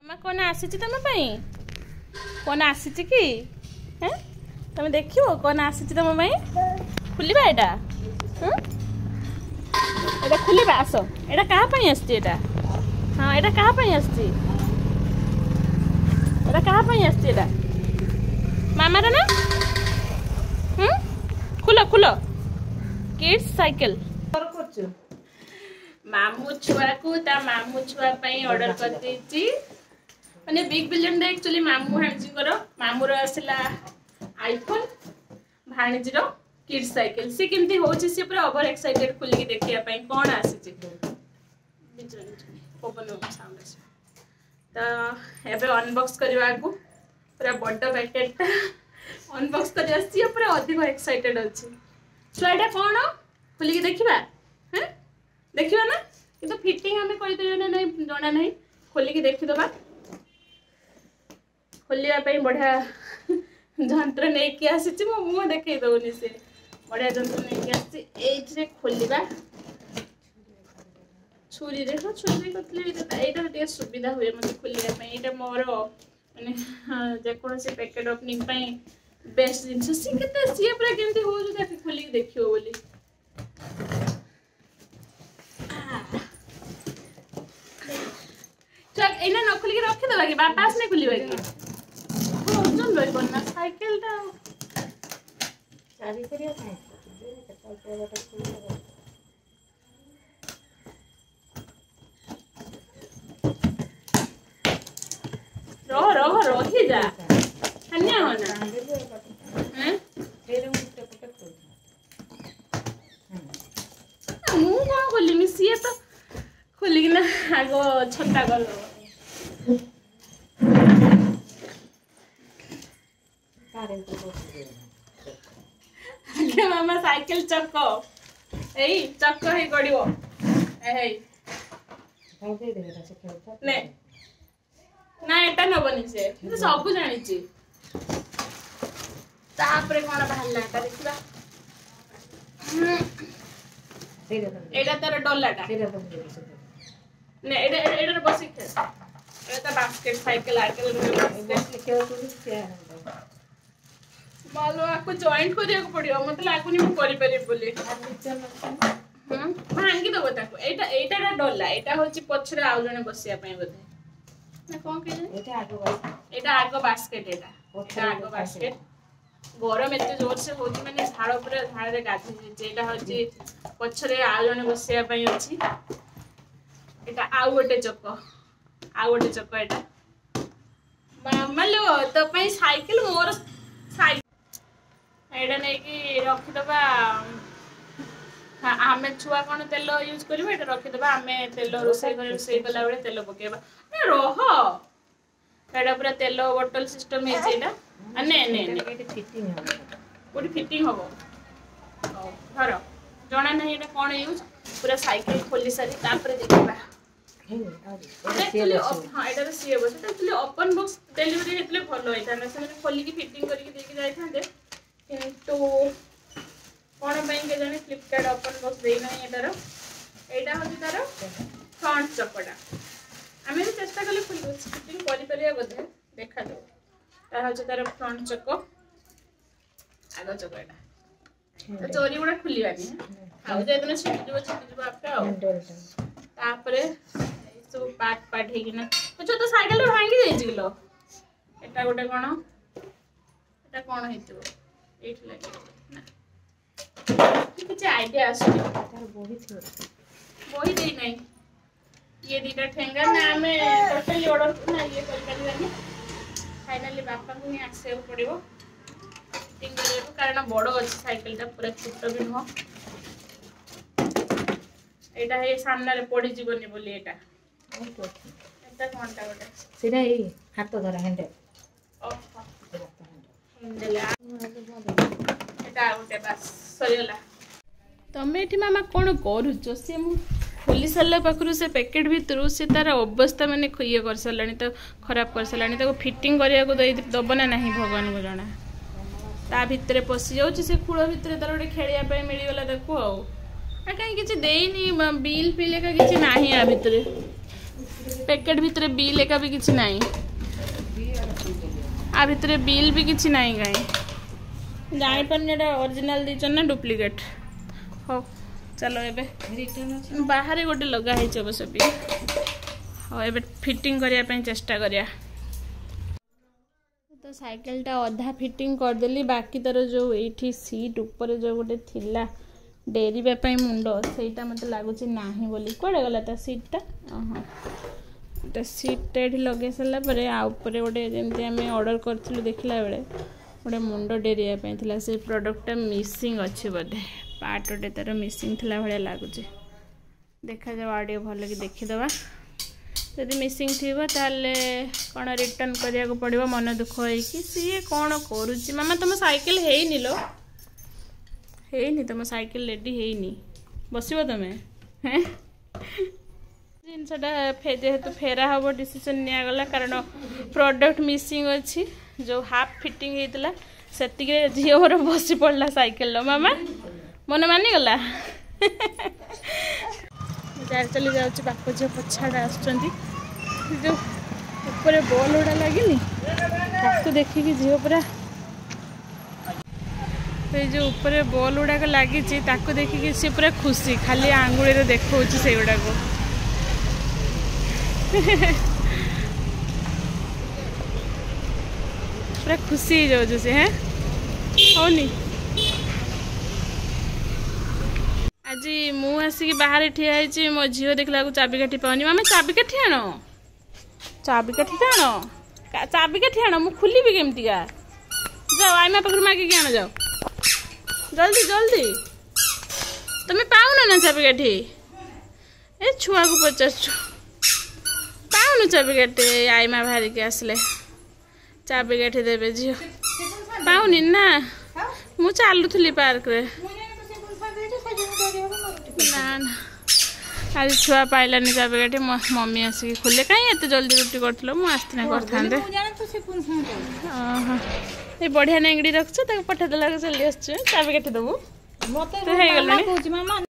मामा कौन आसी तुम कौन आसी कि तुम देख कौन आसी तुम खुलवा एटा एटा खुलवा आस एटा क्या आसती हाँ एटा क्या आसती एटा क्या आसती एटा मामार ना खुल खुल किड्स साइकिल मामू छुआ को ता मामू छुआ ऑर्डर कर देती माने बिग बिलियन डे एक्चुअली मामू भाणजी कर मामूर आसला आईफोन भाणजी रो किड्स साइकिल से केमती होची से पूरा ओवर एक्साइटेड खुली देखिया पई कोन आसी ओपन साउंड आसी तो एबे अनबॉक्स करवा को पूरा बड़ पैकेट अनबॉक्स कर आसी पूरा अधिक एक्साइटेड अछि छुआटा कोन खुली के देखिबा हैं देखिबा ना कि तो फिटिंग हमें कर देबे ना नहीं जाना नहीं खोली के देखि दबा खोलिया पई बढ़िया जंत्र नै कि आसी मो मुंह देखै दउनी से बढ़िया जंत्र नै कि आसी एथरे खोलिबा छुरी देखो छुरी कतले एटा ते सुविधा हुए मते खोलिया पई एटा मोर माने जे कोन से पैकेट ओपनिंग पई बेस्ट जिंस सी केते सी पूरा केमती हो जो देखि खोली के देखियो बोली चल एना न खोली के रखि दबा कि वापस नै खुलिबा कि ओजन लई बन्ना साइकिल ता चाबी करिया खाए रही जा अन्या हो ना हैं तेरे मुंह पटक मुंह को खोली मिसी तो खोली ना आगो छत्ता कर आगे मामा साइकिल चक्को एई चक्को हे गड़िवो एई दे दे ने ना एटा नबनी से तो सब जानि छी तापरे कोन बाहरला एटा देखिबा एटा तार डोलाटा ने एटा एटा बसी खे एटा बास्केट साइकिल आके बास्केट खेल तो मालो आपको जॉइंट करिया को पड़ियो मत लागुनी मु करि पारि बोली भांगी दबो ताको एटा एटा डोला एटा होची पछरे आउ जने बसिया पई बोधे ना कोन के एटा आगो बास्केट एटा आगो बास्केट गरम एते जोर से होची माने झाड़ ऊपर झाड़ रे गाधी जेटा होची पछरे आउ जने बसिया पई अछि एटा आउ गोटे चक्क एटा मामा लो तो पई साइकिल मोर साइकिल एटा नै कि रखि दबा आमे छुआ कोन तेल यूज करबे एटा रखि दबा आमे तेल रोसई कला बेले तेल पकेबा ए रोह एटा पूरा तेल बोतल सिस्टम हे जेटा ने ने ने फिटिंग होबो घर जणा नहीं एटा कोन यूज पूरा साइकिल खोली सारी तापर देखबा एक्चुअली हां एटा सी हेबो सेटा एक्चुअली ओपन बॉक्स डिलीवरी हेतले भलो होइता ना से खोली की फिटिंग करके देके जाय थांदे किंतु कोन पई के जाने फ्लिपकार्ट ओपन बॉक्स देई नाही एटारो एटा होती तारो फ्रंट चकटा आमे भी चेष्टा कले फुल फिटिंग करि परिया बोधे देखा दो ता होची तारो फ्रंट चको आगो चको एटा तो चोरी गुडा खुलियानी आ जे दिन छिटि आपका तापरे सब पाट हे किना कुछ तो साइकिल भांगी जाई जिलो एटा गोटे कोन एटा कोन हेतिबो एठ लागे ना कुछ आईडिया आसु तार बोही दे नहीं ये दीटा ठेंगा ना हमें टोटली ऑर्डर ना ये कर करवानी फाइनली बापा को ही आसे पड़िबो फिटिंग करे कारण बड़ अछि साइकिल ता पूरा छोट भी न एटा हे सामने रे पड़ी जीवनी बोली एटा एटा कोनटा गोटे सिना ए हाथ धरा हैंडल ओह हैंडल एटा गोटे बस सरियला तमे एठी मामा कोन करूचो से मु खोली सारा पाखु से पैकेट भितर से तार अवस्था माने ये कर साराणी तो खराब कर साराणी ताको फिटिंग करिया को दब ना नहीं भगवान को जना ता भितर पशि जाउची से खूळ भितर तार गोटे खेलिया पई मिली गला ताको आ कहीं किछि देइनी बिल फिल का किछि नाही आ भितर पैकेट भितर बिल एका भी किछि नाही आ भितर बिल भी किछि नाही कहीं जानी पानी ओरिजिनल दीचन ना डुप्लीकेट हो चलो एबे बाहर गोटे लगा है अवश्य भी हाँ एबे फिटिंग करने पे चेष्टा करिया तो साइकिल टा अधा फिटिंग करदेली बाकी तर जो ये सीट ऊपर जो गोटे थिला डेरिबा पई मुंड सेटा मते लागुची नाही बोली कोडे गला ता सीट ता सीट एठी लगे सला परे आ ऊपर गोटे जेमती आमे ऑर्डर करथिलु देखला बेले गोटे मुंड डेरिया पई थिला से प्रोडक्ट टा मिसिंग अछि बदे पार्ट ओटे तार मिसिंग थिला भले लागुची देखा जाव ऑडियो भल कि देखि दबा यदि मिसिंग थीबो ताले कोन रिटर्न करिया को पड़िबो मन दुख होई कि सी कोन करूची मामा तुम साइकिल हेई निलो हेई नि तुम साइकिल रेडी हेई नि बसिबो तमे हैं जिनसटा जेहेतु फेरा हबो डिसीजन निया गला कारण प्रोडक्ट मिसिंग अछि जो हाफ फिटिंग हेतला सेतिके झियो मोर बसी पड़ला साइकिल लो मामा मन मानी गला जार चली जाउची बापू जो पछाड़ा आछंती जो ऊपर बॉल उड़ा लागिनी ताको देखि कि झियो पूरा तो जो ऊपर बॉल उड़ाक लगी ताको देखिकी सी पूरा खुशी खाली आंगुली देखा से गुड़ाक पूरा खुशी हो जाऊँ से हैं होनी आज मु आसिक बाहर ठिया मो झील देखला चाबिकाठी पाऊनी मामा चाबिकाठी आण चाबिकाठी आण चाबिकाठी आण मु खुली केमतिका जाओ आईमा पाखर मागिक आण जाओ जल्दी जल्दी तुम्हें पाऊन ना चाबिकाठी ए छुआ को पचार पाऊन चाबिकाठी आईमा बाहर के आसले चाबिकाठी देवे झील पाऊनी ना मु चलुली पार्क रे ना आज छुआ पाइलानी चाबिकाठी मम्मी आसिक खोले कहीं एत जल्दी रुटी कर मुझे ये बढ़िया नेंगड़ी रखछ पठेदेला चली आस चाबिकाठी देबू मत